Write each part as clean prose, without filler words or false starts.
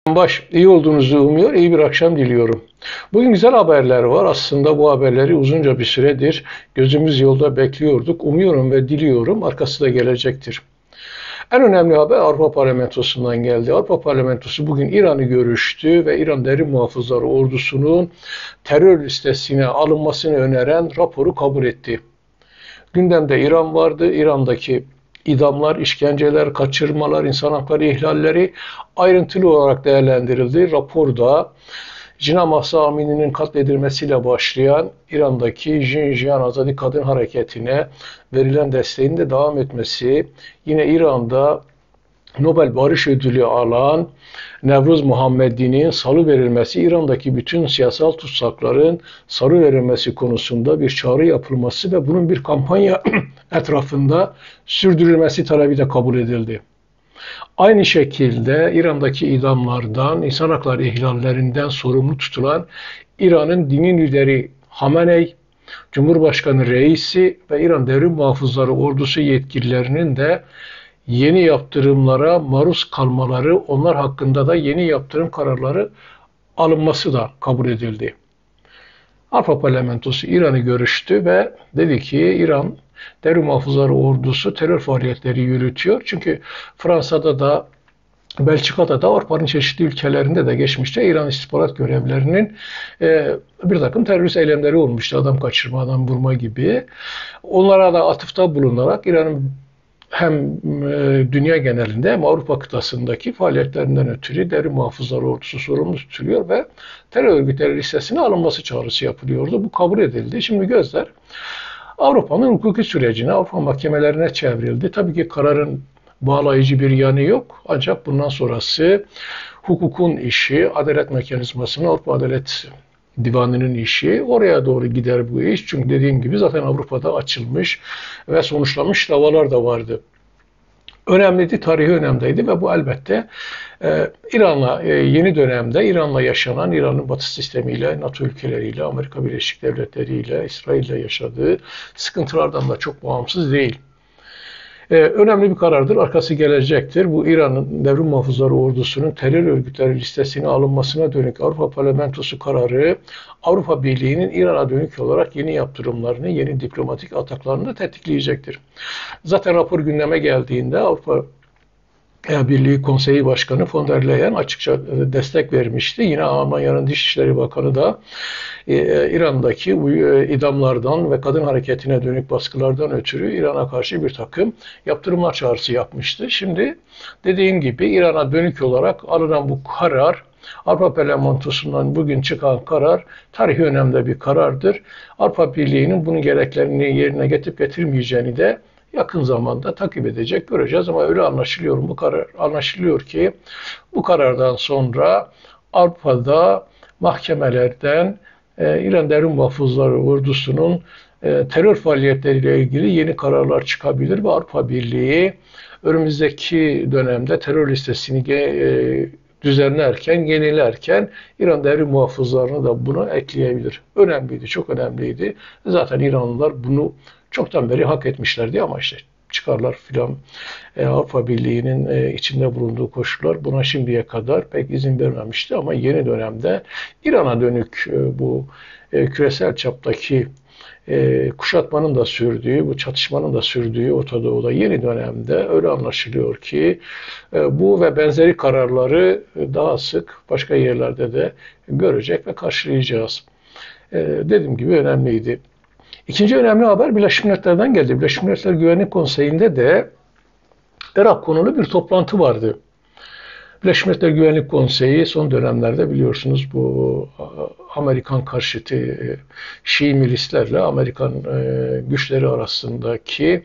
İyi olduğunuzu umuyor, iyi bir akşam diliyorum. Bugün güzel haberler var. Aslında bu haberleri uzunca bir süredir gözümüz yolda bekliyorduk. Umuyorum ve diliyorum arkası da gelecektir. En önemli haber Avrupa Parlamentosu'ndan geldi. Avrupa Parlamentosu bugün İran'ı görüştü ve İran Derin Muhafızları Ordusu'nun terör listesine alınmasını öneren raporu kabul etti. Gündemde İran vardı. İran'daki idamlar, işkenceler, kaçırmalar, insan hakları ihlalleri ayrıntılı olarak değerlendirildi. Raporda Jina Mahsa Amini'nin katledilmesiyle başlayan İran'daki Jinjiyan Azadi Kadın Hareketi'ne verilen desteğin de devam etmesi, yine İran'da Nobel Barış Ödülü alan Nevruz Muhammedi'nin salıverilmesi, İran'daki bütün siyasal tutsakların salıverilmesi konusunda bir çağrı yapılması ve bunun bir kampanya etrafında sürdürülmesi talebi de kabul edildi. Aynı şekilde İran'daki idamlardan, insan hakları ihlallerinden sorumlu tutulan İran'ın dini lideri Hamenei, Cumhurbaşkanı Reisi ve İran Devrim Muhafızları Ordusu yetkililerinin de yeni yaptırımlara maruz kalmaları, onlar hakkında da yeni yaptırım kararları alınması da kabul edildi. Avrupa Parlamentosu İran'ı görüştü ve dedi ki İran Devrim Muhafızları Ordusu terör faaliyetleri yürütüyor. Çünkü Fransa'da da Belçika'da da Avrupa'nın çeşitli ülkelerinde de geçmişte İran istihbarat görevlerinin bir takım terörist eylemleri olmuştu. Adam kaçırma, adam vurma gibi. Onlara da atıfta bulunarak İran'ın hem dünya genelinde hem Avrupa kıtasındaki faaliyetlerinden ötürü Devrim Muhafızları Ordusu sorumlu tutuluyor ve terör örgütleri listesine alınması çağrısı yapılıyordu. Bu kabul edildi. Şimdi gözler Avrupa'nın hukuki sürecine, Avrupa mahkemelerine çevrildi. Tabii ki kararın bağlayıcı bir yanı yok. Ancak bundan sonrası hukukun işi, adalet mekanizmasının, Avrupa Adalet Divanı'nın işi. Oraya doğru gider bu iş. Çünkü dediğim gibi zaten Avrupa'da açılmış ve sonuçlanmış davalar da vardı. Önemliydi, tarihi önemdeydi ve bu elbette İran'la yeni dönemde İran'la yaşanan, İran'ın batı sistemiyle, NATO ülkeleriyle, Amerika Birleşik Devletleri ile, İsrail'le yaşadığı sıkıntılardan da çok bağımsız değil. Önemli bir karardır. Arkası gelecektir. Bu İran'ın Devrim Muhafızları Ordusu'nun terör örgütleri listesine alınmasına dönük Avrupa Parlamentosu kararı Avrupa Birliği'nin İran'a dönük olarak yeni yaptırımlarını, yeni diplomatik ataklarını tetikleyecektir. Zaten rapor gündeme geldiğinde Avrupa Birliği Konseyi Başkanı von der Leyen açıkça destek vermişti. Yine Almanya'nın Dışişleri Bakanı da İran'daki idamlardan ve kadın hareketine dönük baskılardan ötürü İran'a karşı bir takım yaptırımlar çağrısı yapmıştı. Şimdi dediğim gibi İran'a dönük olarak alınan bu karar, Avrupa Parlamentosu'ndan bugün çıkan karar tarihi önemde bir karardır. Avrupa Birliği'nin bunun gereklerini yerine getirip getirmeyeceğini de yakın zamanda takip edecek, göreceğiz ama öyle anlaşılıyor ki bu karardan sonra Avrupa'da mahkemelerden İran Devrim Muhafızları Ordusu'nun terör faaliyetleriyle ilgili yeni kararlar çıkabilir ve Avrupa Birliği önümüzdeki dönemde terör listesini düzenlerken, yenilerken İran Devrim Muhafızlarını da buna ekleyebilir. Önemliydi, çok önemliydi. Zaten İranlılar bunu çoktan beri hak etmişlerdi ama işte çıkarlar filan Avrupa Birliği'nin içinde bulunduğu koşullar buna şimdiye kadar pek izin vermemişti ama yeni dönemde İran'a dönük bu küresel çaptaki kuşatmanın da sürdüğü, bu çatışmanın da sürdüğü Orta Doğu'da yeni dönemde öyle anlaşılıyor ki bu ve benzeri kararları daha sık başka yerlerde de görecek ve karşılayacağız. Dediğim gibi önemliydi. İkinci önemli haber Birleşmiş Milletler'den geldi. Birleşmiş Milletler Güvenlik Konseyi'nde de Irak konulu bir toplantı vardı. Birleşmiş Milletler Güvenlik Konseyi son dönemlerde biliyorsunuz bu Amerikan karşıtı Şii milislerle Amerikan güçleri arasındaki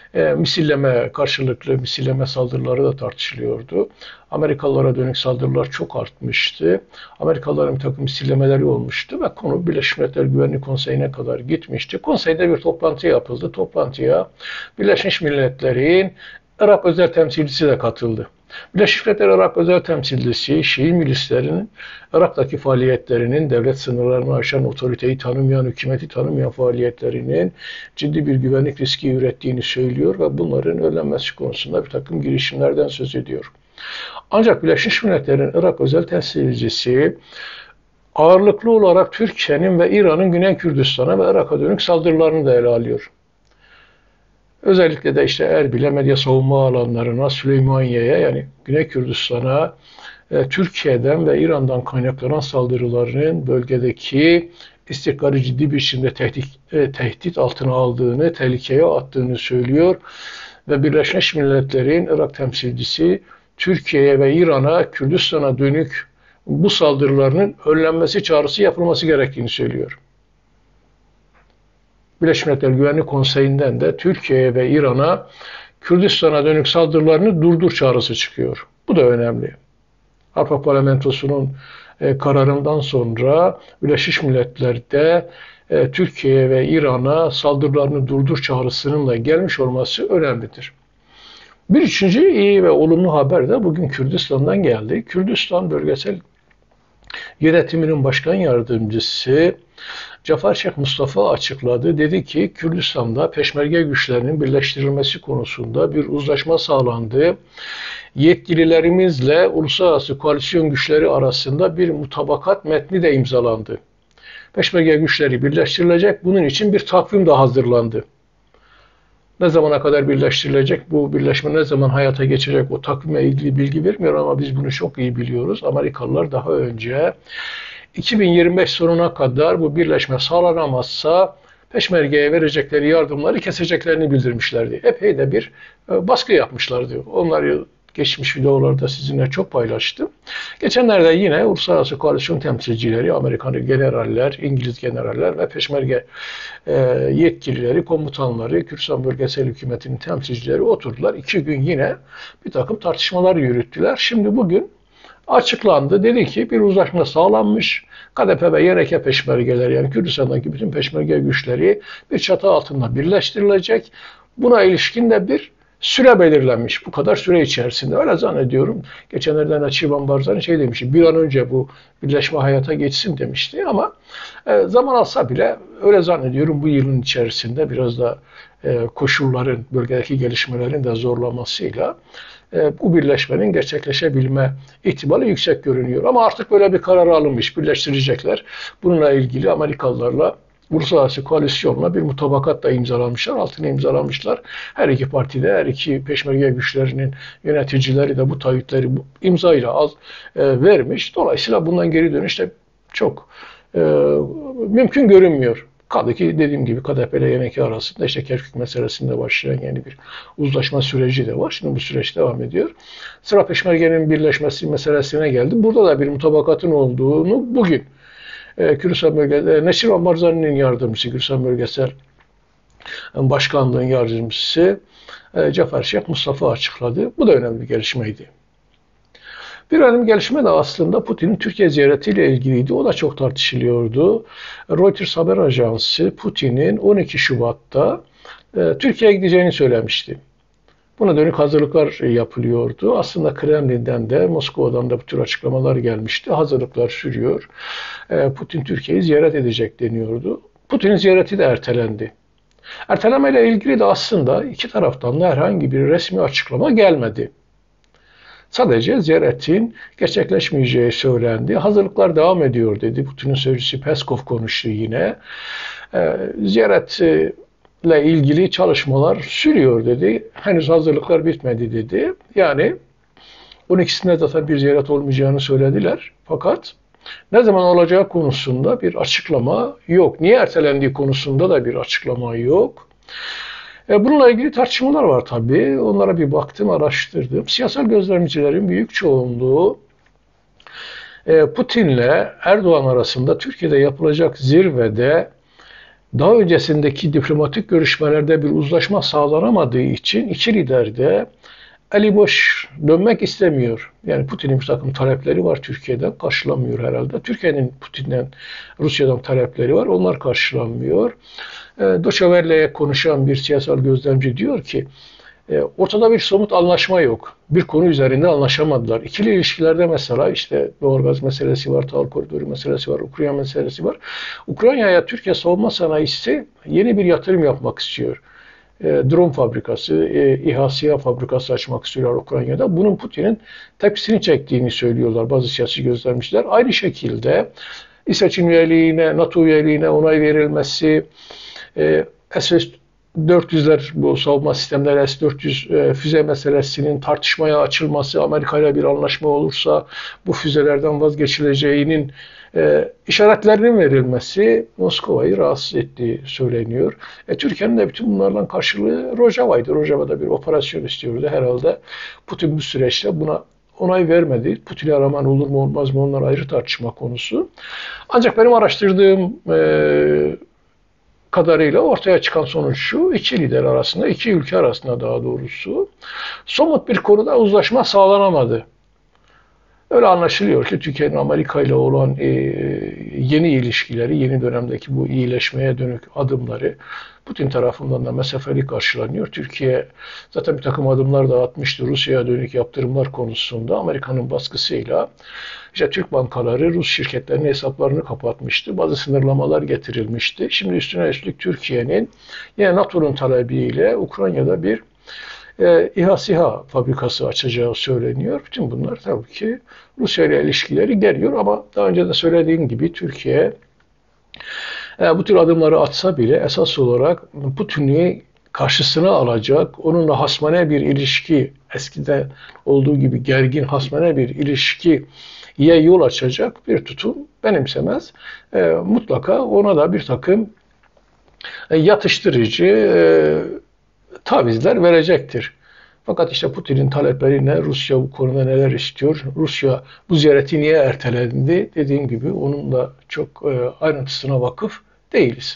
karşılıklı misilleme saldırıları da tartışılıyordu. Amerikalılara dönük saldırılar çok artmıştı. Amerikalıların bir takım misillemeleri olmuştu ve konu Birleşmiş Milletler Güvenlik Konseyi'ne kadar gitmişti. Konseyde bir toplantı yapıldı. Toplantıya Birleşmiş Milletler'in Irak özel temsilcisi de katıldı. Birleşmiş Milletler Irak özel temsilcisi Şii milislerinin Irak'taki faaliyetlerinin devlet sınırlarını aşan, otoriteyi tanımayan, hükümeti tanımayan faaliyetlerinin ciddi bir güvenlik riski ürettiğini söylüyor ve bunların önlenmesi konusunda bir takım girişimlerden söz ediyor. Ancak Birleşmiş Milletler'in Irak özel temsilcisi ağırlıklı olarak Türkiye'nin ve İran'ın Güney Kürdistan'a ve Irak'a dönük saldırılarını da ele alıyor. Özellikle de işte Erbil'e, medya savunma alanlarına, Süleymaniye'ye yani Güney Kürdistan'a Türkiye'den ve İran'dan kaynaklanan saldırıların bölgedeki istikrarı ciddi bir biçimde tehdit altına aldığını, tehlikeye attığını söylüyor. Ve Birleşmiş Milletler'in Irak temsilcisi Türkiye'ye ve İran'a, Kürdistan'a dönük bu saldırılarının önlenmesi çağrısı yapılması gerektiğini söylüyor. Birleşmiş Milletler Güvenlik Konseyi'nden de Türkiye'ye ve İran'a Kürdistan'a dönük saldırılarını durdur çağrısı çıkıyor. Bu da önemli. Avrupa Parlamentosu'nun kararından sonra Birleşmiş Milletler'de Türkiye ve İran'a saldırılarını durdur çağrısının da gelmiş olması önemlidir. Bir üçüncü iyi ve olumlu haber de bugün Kürdistan'dan geldi. Kürdistan Bölgesel Yönetimi'nin başkan yardımcısı Cafer Şeyh Mustafa açıkladı. Dedi ki Kürdistan'da peşmerge güçlerinin birleştirilmesi konusunda bir uzlaşma sağlandı. Yetkililerimizle uluslararası koalisyon güçleri arasında bir mutabakat metni de imzalandı. Peşmerge güçleri birleştirilecek. Bunun için bir takvim de hazırlandı. Ne zamana kadar birleştirilecek, bu birleşme ne zaman hayata geçecek o takvime ilgili bilgi vermiyor ama biz bunu çok iyi biliyoruz. Amerikalılar daha önce 2025 sonuna kadar bu birleşme sağlanamazsa Peşmerge'ye verecekleri yardımları keseceklerini bildirmişlerdi. Epey de bir baskı yapmışlardı. Onları geçmiş videolarda sizinle çok paylaştım. Geçenlerde yine uluslararası koalisyon temsilcileri, Amerikan generaller, İngiliz generaller ve Peşmerge yetkilileri, komutanları, Kürdistan Bölgesel Hükümeti'nin temsilcileri oturdular. 2 gün yine bir takım tartışmalar yürüttüler. Şimdi bugün açıklandı. Dedi ki bir uzlaşma sağlanmış. KDP ve YRK peşmergeleri yani Kürdistan'daki bütün peşmerge güçleri bir çatı altında birleştirilecek. Buna ilişkin de bir süre belirlenmiş. Bu kadar süre içerisinde. Öyle zannediyorum. Geçenlerden de Şirvan Barzani şey demişti. Bir an önce bu birleşme hayata geçsin demişti ama zaman alsa bile öyle zannediyorum bu yılın içerisinde biraz da koşulların, bölgedeki gelişmelerin de zorlamasıyla bu birleşmenin gerçekleşebilme ihtimali yüksek görünüyor. Ama artık böyle bir karar alınmış. Birleştirecekler. Bununla ilgili Amerikalılarla uluslararası koalisyonla bir mutabakat da imzalanmışlar, altına imzalamışlar. Her iki partide, her iki peşmerge güçlerinin yöneticileri de bu taahhütleri imzayla vermiş. Dolayısıyla bundan geri dönüş de çok mümkün görünmüyor. Kaldı ki dediğim gibi KDP ile YNK arasında işte Kerkük meselesinde başlayan yeni bir uzlaşma süreci de var. Şimdi bu süreç devam ediyor. Sıra peşmergenin birleşmesi meselesine geldi. Burada da bir mutabakatın olduğunu bugün Kürdistan Bölgesel, Neşirvan Barzani'nin yardımcısı, Kürdistan Bölgesel Başkanlığı'nın yardımcısı Cafer Şeyh Mustafa açıkladı. Bu da önemli bir gelişmeydi. Bir önemli gelişme de aslında Putin'in Türkiye ziyaretiyle ilgiliydi. O da çok tartışılıyordu. Reuters haber ajansı Putin'in 12 Şubat'ta Türkiye'ye gideceğini söylemişti. Buna dönük hazırlıklar yapılıyordu. Aslında Kremlin'den de Moskova'dan da bu tür açıklamalar gelmişti. Hazırlıklar sürüyor. Putin Türkiye'yi ziyaret edecek deniyordu. Putin'in ziyareti de ertelendi. Ertelemeyle ilgili de aslında iki taraftan da herhangi bir resmi açıklama gelmedi. Sadece ziyaretin gerçekleşmeyeceği söylendi. Hazırlıklar devam ediyor dedi. Putin'in sözcüsü Peskov konuştu yine. Ziyaretle ilgili çalışmalar sürüyor dedi. Henüz hazırlıklar bitmedi dedi. Yani 12'sinde zaten bir ziyaret olmayacağını söylediler. Fakat ne zaman olacağı konusunda bir açıklama yok. Niye ertelendiği konusunda da bir açıklama yok. Bununla ilgili tartışmalar var tabii. Onlara bir baktım, araştırdım. Siyasal gözlemcilerin büyük çoğunluğu Putin'le Erdoğan arasında Türkiye'de yapılacak zirvede daha öncesindeki diplomatik görüşmelerde bir uzlaşma sağlanamadığı için iki lider de eli boş dönmek istemiyor. Yani Putin'in bir takım talepleri var Türkiye'den karşılanmıyor herhalde. Türkiye'nin Putin'den, Rusya'dan talepleri var. Onlar karşılanmıyor. Deutsche Welle'ye konuşan bir siyasal gözlemci diyor ki ortada bir somut anlaşma yok. Bir konu üzerinde anlaşamadılar. İkili ilişkilerde mesela işte doğalgaz meselesi var, tahıl koridoru meselesi var, Ukrayna meselesi var. Ukrayna'ya Türkiye savunma sanayisi yeni bir yatırım yapmak istiyor. drone fabrikası, İHA, SİHA fabrikası açmak istiyorlar Ukrayna'da. Bunun Putin'in tepkisini çektiğini söylüyorlar bazı siyasi gözlemciler. Aynı şekilde İsveç'in üyeliğine, NATO üyeliğine onay verilmesi, S-400'ler, bu savunma sistemleri S-400 füze meselesinin tartışmaya açılması, Amerika ile bir anlaşma olursa bu füzelerden vazgeçileceğinin işaretlerinin verilmesi Moskova'yı rahatsız ettiği söyleniyor. Türkiye'nin de bütün bunlarla karşılığı Rojava'ydı. Rojava'da bir operasyon istiyordu. Herhalde Putin bu süreçte buna onay vermedi. Putin'i araman olur mu olmaz mı, onlar ayrı tartışma konusu. Ancak benim araştırdığım kadarıyla ortaya çıkan sonuç şu: iki lider arasında, iki ülke arasında daha doğrusu somut bir konuda uzlaşma sağlanamadı. Öyle anlaşılıyor ki Türkiye'nin Amerika ile olan yeni ilişkileri, yeni dönemdeki bu iyileşmeye dönük adımları Putin tarafından da mesafeli karşılanıyor. Türkiye zaten bir takım adımlar da atmıştı Rusya'ya dönük yaptırımlar konusunda. Amerika'nın baskısıyla işte Türk bankaları Rus şirketlerinin hesaplarını kapatmıştı. Bazı sınırlamalar getirilmişti. Şimdi üstüne üstlük Türkiye'nin yine NATO'nun talebiyle Ukrayna'da bir İHA, SİHA fabrikası açacağı söyleniyor. Bütün bunlar tabii ki Rusya ile ilişkileri geliyor ama daha önce de söylediğim gibi Türkiye bu tür adımları atsa bile esas olarak Putin'i karşısına alacak, onunla hasmane bir ilişki, eskiden olduğu gibi gergin hasmane bir ilişkiye yol açacak bir tutum benimsemez. Mutlaka ona da bir takım yatıştırıcı tavizler verecektir. Fakat işte Putin'in talepleri ne? Rusya bu konuda neler istiyor? Rusya bu ziyareti niye ertelendi? Dediğim gibi onun da çok ayrıntısına vakıf değiliz.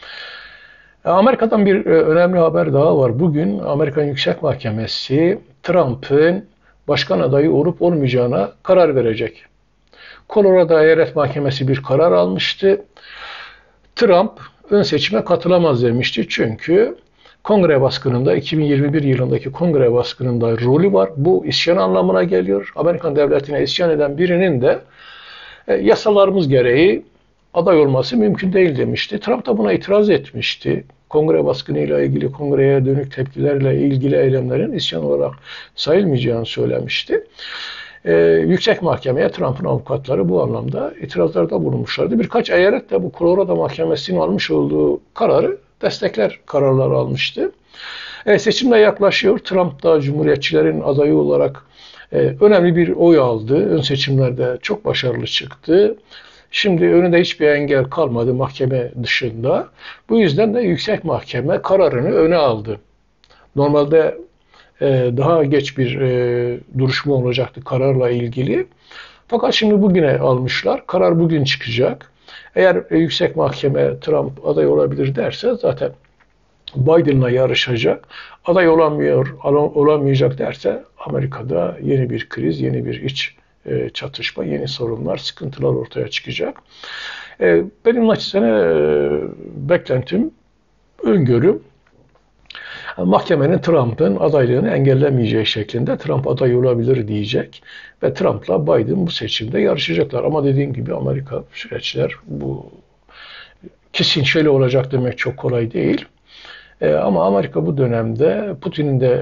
Amerika'dan bir önemli haber daha var. Bugün Amerikan Yüksek Mahkemesi Trump'ın başkan adayı olup olmayacağına karar verecek. Colorado Eyalet Mahkemesi bir karar almıştı. Trump ön seçime katılamaz demişti. Çünkü Kongre baskınında, 2021 yılındaki Kongre baskınında rolü var. Bu isyan anlamına geliyor. Amerikan devletine isyan eden birinin de yasalarımız gereği aday olması mümkün değil demişti. Trump da buna itiraz etmişti. Kongre baskınıyla ilgili, kongreye dönük tepkilerle ilgili eylemlerin isyan olarak sayılmayacağını söylemişti. Yüksek Mahkemeye Trump'ın avukatları bu anlamda itirazlarda bulunmuşlardı. Birkaç eyalet de bu Colorado Mahkemesi'nin almış olduğu kararı destekler kararları almıştı. Seçimde yaklaşıyor. Trump da Cumhuriyetçilerin adayı olarak önemli bir oy aldı. Ön seçimlerde çok başarılı çıktı. Şimdi önünde hiçbir engel kalmadı mahkeme dışında. Bu yüzden de Yüksek Mahkeme kararını öne aldı. Normalde daha geç bir duruşma olacaktı kararla ilgili. Fakat şimdi bugüne almışlar. Karar bugün çıkacak. Eğer Yüksek Mahkeme Trump aday olabilir derse zaten Biden'la yarışacak. Aday olamayacak derse Amerika'da yeni bir kriz, yeni bir iç çatışma, yeni sorunlar, sıkıntılar ortaya çıkacak. Benim naçizane beklentim, öngörüm, mahkemenin Trump'ın adaylığını engellemeyeceği şeklinde Trump aday olabilir diyecek ve Trump'la Biden bu seçimde yarışacaklar. Ama dediğim gibi Amerika süreçler bu kesin şöyle olacak demek çok kolay değil. Ama Amerika bu dönemde Putin'in de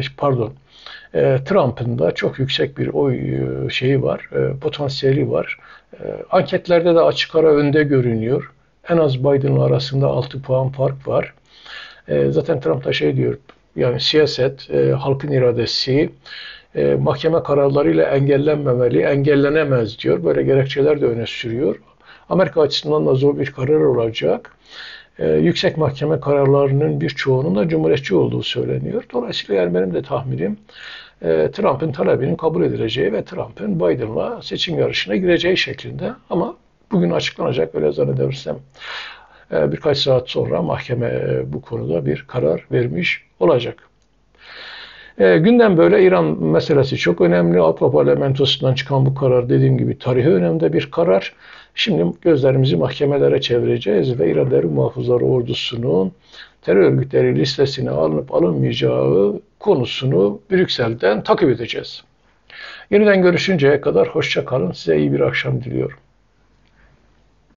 Trump'ın da çok yüksek bir oy şeyi var, potansiyeli var. Anketlerde de açık ara önde görünüyor. En az Biden'la arasında 6 puan fark var. Zaten Trump da şey diyor, yani siyaset, halkın iradesi, mahkeme kararlarıyla engellenmemeli, engellenemez diyor. Böyle gerekçeler de öne sürüyor. Amerika açısından da zor bir karar olacak. Yüksek Mahkeme kararlarının birçoğunun da Cumhuriyetçi olduğu söyleniyor. Dolayısıyla yani benim de tahminim Trump'ın talebinin kabul edileceği ve Trump'ın Biden'la seçim yarışına gireceği şeklinde. Ama bugün açıklanacak, öyle zannedersem birkaç saat sonra mahkeme bu konuda bir karar vermiş olacak. Gündem böyle. İran meselesi çok önemli. Avrupa Parlamentosu'ndan çıkan bu karar dediğim gibi tarihi önemde bir karar. Şimdi gözlerimizi mahkemelere çevireceğiz ve İran Devrim Muhafızları Ordusu'nun terör örgütleri listesine alınıp alınmayacağı konusunu Brüksel'den takip edeceğiz. Yeniden görüşünceye kadar hoşça kalın. Size iyi bir akşam diliyorum.